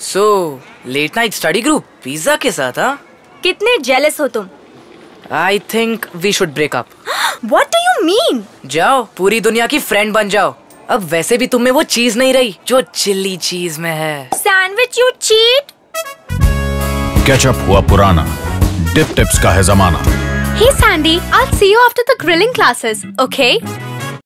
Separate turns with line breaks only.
सो late night study group pizza के साथ, हाँ?
कितने जेलस हो तुम?
I think we should break up.
What do you mean?
जाओ पूरी दुनिया की फ्रेंड बन जाओ। अब वैसे भी तुम में वो चीज नहीं रही जो चिल्ली चीज में है।
Sandwich, you cheat?
केचप हुआ पुराना, डिप टिप्स का है जमाना।
Hey Sandy, I'll see you after the grilling classes, okay?